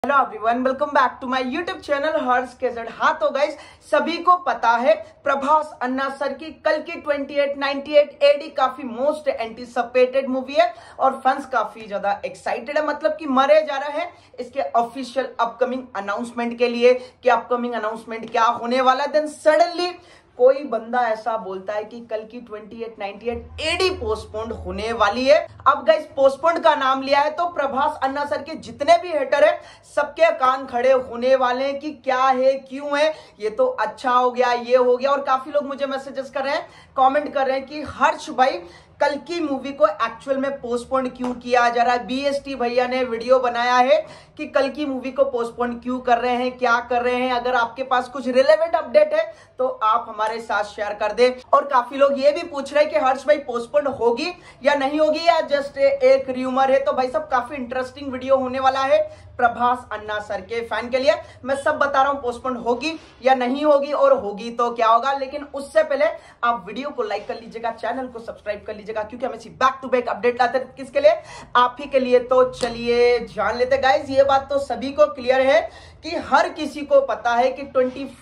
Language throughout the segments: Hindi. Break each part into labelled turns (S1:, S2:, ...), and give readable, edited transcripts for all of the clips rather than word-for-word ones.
S1: Hello everyone, welcome back to my YouTube channel Harsh KZ. हाँ तो गाइस, सभी को पता है प्रभास अन्ना सर की कल की 2898 एडी काफी मोस्ट एंटीसिपेटेड मूवी है और फैंस काफी ज्यादा एक्साइटेड है, मतलब कि मरे जा रहे हैं इसके ऑफिशियल अपकमिंग अनाउंसमेंट के लिए कि अपकमिंग अनाउंसमेंट क्या होने वाला है। देन सडनली कोई बंदा ऐसा बोलता है कि कल की 2898 एडी पोस्टपोन्ड होने वाली है। अब गाइस, पोस्टपोन्ड का नाम लिया है तो प्रभास अन्ना सर के जितने भी हेटर है सबके कान खड़े होने वाले हैं कि क्या है, क्यों है, ये तो अच्छा हो गया, ये हो गया। और काफी लोग मुझे मैसेजेस कर रहे हैं, कमेंट कर रहे हैं कि हर्ष भाई कल की मूवी को एक्चुअल में पोस्टपोन क्यों किया जा रहा है। बीएसटी भैया ने वीडियो बनाया है कि कल की मूवी को पोस्टपोन क्यों कर रहे हैं, क्या कर रहे हैं। अगर आपके पास कुछ रिलेवेंट अपडेट है तो आप हमारे साथ शेयर कर दे। और काफी लोग ये भी पूछ रहे हैं कि हर्ष भाई पोस्टपोन होगी या नहीं होगी या जस्ट एक र्यूमर है। तो भाई सब काफी इंटरेस्टिंग वीडियो होने वाला है प्रभास अन्ना सर के फैन के लिए। मैं सब बता रहा हूं पोस्टपोन होगी या नहीं होगी, और होगी तो क्या होगा। लेकिन उससे पहले आप वीडियो को लाइक कर लीजिएगा, चैनल को सब्सक्राइब कर लीजिएगा, क्योंकि हम ऐसी बैक टू बैक अपडेट लाते हैं। किसके लिए? आप ही के लिए। तो चलिए जान लेते गाइस। ये बात तो सभी को क्लियर है कि हर किसी को पता है कि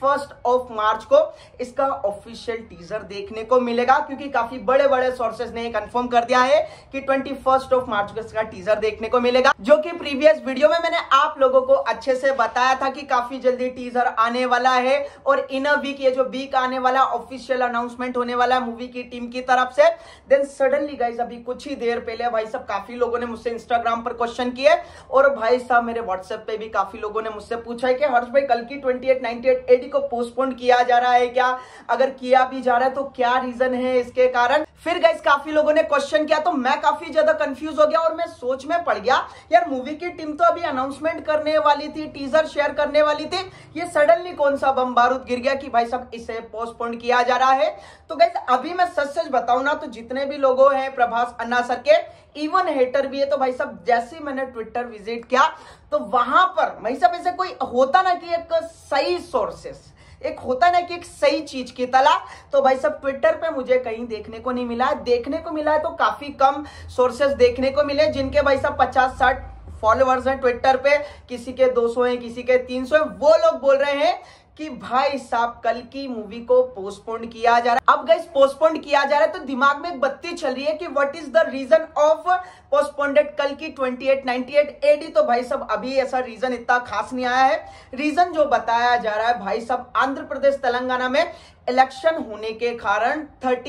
S1: 21 मार्च को इसका ऑफिशियल टीजर देखने को मिलेगा, क्योंकि काफी बड़े बड़े सोर्सेज ने कंफर्म कर दिया है कि 21 मार्च को इसका टीजर देखने को मिलेगा। जो कि प्रीवियस वीडियो में मैंने आप लोगों को अच्छे से बताया था कि काफी जल्दी टीजर आने वाला है और इन अ वीक, ये जो वीक आने वाला ऑफिशियल अनाउंसमेंट होने वाला है मूवी की टीम की तरफ से। देन सडनली गाइस, अभी कुछ ही देर पहले भाई साहब काफी लोगों ने मुझसे इंस्टाग्राम पर क्वेश्चन किए और भाई साहब मेरे व्हाट्सएप पे भी काफी लोगों ने मुझसे पूछा है कि हर्ष भाई कल की 2898 एडी को पोस्टपोन किया जा रहा है क्या, अगर किया भी जा रहा है तो क्या रीजन है इसके कारण। फिर गाइस काफी लोगों ने क्वेश्चन किया तो मैं काफी ज्यादा कंफ्यूज हो गया और मैं सोच में पड़ गया, यार मूवी की टीम तो अभी अनाउंसमेंट करने वाली थी, टीजर शेयर करने वाली थी, ये सडनली कौन सा बम बारूद गिर गया कि भाई साहब इसे पोस्टपोन किया जा रहा है। तो गाइस अभी मैं सच सच बताऊं ना, तो जितने भी लोग हैं प्रभास अन्ना सर के, इवन हेटर भी है, तो भाई साहब जैसे ही मैंने ट्विटर विजिट किया तो वहां पर भाई साहब ऐसे कोई होता ना कि एक सही सोर्सेस, एक होता ना कि एक सही चीज की तलाश, तो भाई सब ट्विटर पे मुझे कहीं देखने को नहीं मिला। देखने को मिला है तो काफी कम सोर्सेस देखने को मिले, जिनके भाई साहब 50-60 फॉलोअर्स हैं ट्विटर पे, किसी के 200 हैं, किसी के 300 हैं। वो लोग बोल रहे हैं कि भाई साहब कल की मूवी को पोस्टपोन किया जा रहा है। अब गाइस पोस्टपोन किया जा रहा है तो दिमाग में एक बत्ती चल रही है कि what is the reason of postponed कल की 2898 एडी। तो भाई साहब अभी ऐसा रीजन इतना खास नहीं आया है। रीजन जो बताया जा रहा है भाई साहब, आंध्र प्रदेश तेलंगाना में इलेक्शन होने के कारण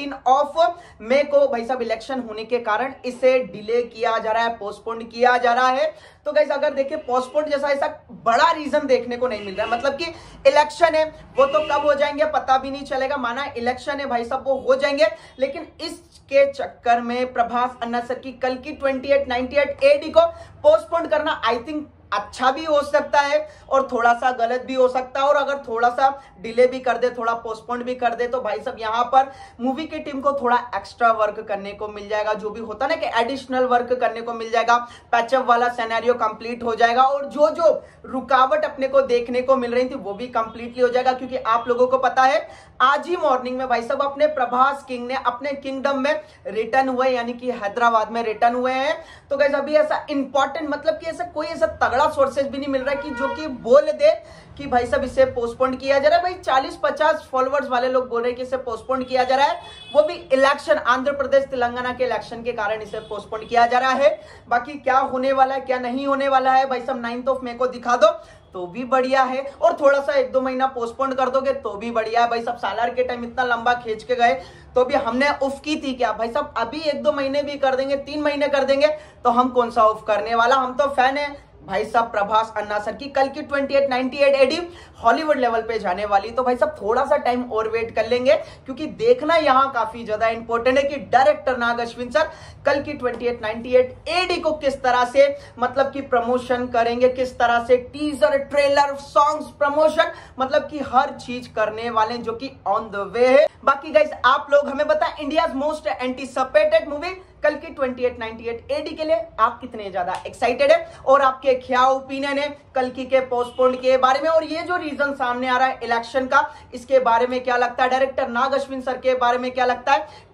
S1: 13 मई को भाई साहब इलेक्शन होने के कारण इसे डिले किया जा रहा है, पोस्टपोन किया जा रहा है। तो गाइस अगर देखिए पोस्टपोन जैसा ऐसा बड़ा रीजन देखने को नहीं मिल रहा है, मतलब कि इलेक्शन है वो तो कब हो जाएंगे पता भी नहीं चलेगा, माना इलेक्शन है भाई साहब वो हो जाएंगे। लेकिन इसके चक्कर में प्रभास अन्ना सर की कल की 2898 एडी को पोस्टपोन करना आई थिंक अच्छा भी हो सकता है और थोड़ा सा गलत भी हो सकता है। और अगर थोड़ा सा डिले भी कर दे, थोड़ा पोस्टपोन भी कर दे, तो भाई साहब यहाँ पर मूवी की टीम को थोड़ा एक्स्ट्रा वर्क करने को मिल जाएगा, जो भी होता है ना कि एडिशनल वर्क करने को मिल जाएगा, पैचअप वाला सिनेरियो कंप्लीट हो जाएगा और जो जो रुकावट अपने को देखने को मिल रही थी वो भी कंप्लीटली हो जाएगा। क्योंकि आप लोगों को पता है आज ही मॉर्निंग में भाई साहब अपने प्रभास किंग ने अपने किंगडम में रिटर्न हुए, यानी कि हैदराबाद में रिटर्न हुए हैं। तो गाइस अभी ऐसा इंपॉर्टेंट, मतलब कि ऐसा कोई ऐसा तगड़ा सोर्सेज भी नहीं मिल रहा है कि जो कि बोल दे कि भाई साहब इसे पोस्टपोन किया जा रहा है। भाई 40-50 फॉलोअर्स वाले लोग बोल रहे हैं कि इसे पोस्टपोन किया जा रहा है, वो भी इलेक्शन, आंध्र प्रदेश तेलंगाना के इलेक्शन के कारण इसे पोस्टपोन किया जा रहा है। बाकी क्या होने वाला है क्या नहीं होने वाला है भाई साहब 9 मई को दिखा दो तो भी बढ़िया है, और थोड़ा सा 1-2 महीना पोस्टपोन कर दोगे तो भी बढ़िया है। भाई साहब सालार के टाइम इतना लंबा खींच के गए तो भी हमने उफ की थी क्या, भाई साहब अभी 1-2 महीने भी कर देंगे, 3 महीने कर देंगे तो हम कौन सा उफ करने वाला। हम तो फैन है भाई साहब प्रभास अन्ना सर की कल की 2898 एडी हॉलीवुड लेवल पे जाने वाली। तो भाई साहब थोड़ा सा टाइम और वेट कर लेंगे, क्योंकि देखना यहाँ काफी ज्यादा इंपॉर्टेंट है कि डायरेक्टर नाग अश्विन सर कल की 2898 एडी को किस तरह से मतलब कि प्रमोशन करेंगे, किस तरह से टीजर, ट्रेलर, सॉन्ग्स, प्रमोशन, मतलब कि हर चीज करने वाले जो कि ऑन द वे है। बाकी गाइस आप लोग हमें बताएं इंडियाज मोस्ट एंटीसिपेटेड मूवी कल की 2898 एडी के लिए आप कितने ज्यादा एक्साइटेड है और आपके क्या ओपिनियन है कल की के पोस्टपोन के बारे में। और ये जो रीजन सामने आ रहा है इलेक्शन का, इसके बारे में क्या लगता है, डायरेक्टर नाग अश्विन सर के बारे में क्या लगता है,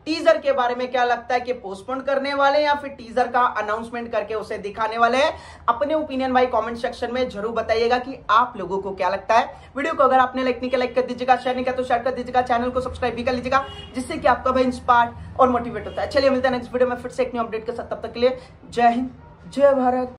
S1: टीजर के बारे में क्या लगता है कि पोस्टपोन करने वाले या फिर टीजर का अनाउंसमेंट करके उसे दिखाने वाले हैं? अपने ओपिनियन भाई कमेंट सेक्शन में जरूर बताइएगा कि आप लोगों को क्या लगता है। वीडियो को अगर आपने लाइक नहीं किया, लाइक कर दीजिएगा, शेयर नहीं किया तो शेयर कर दीजिएगा, चैनल को सब्सक्राइब भी कर लीजिएगा, जिससे कि आपका भाई इंस्पायर और मोटिवेट होता है। चलिए मिलते हैं नेक्स्ट वीडियो में फिर से एक न्यू अपडेट के साथ, तब तक के लिए जय हिंद, जय भारत।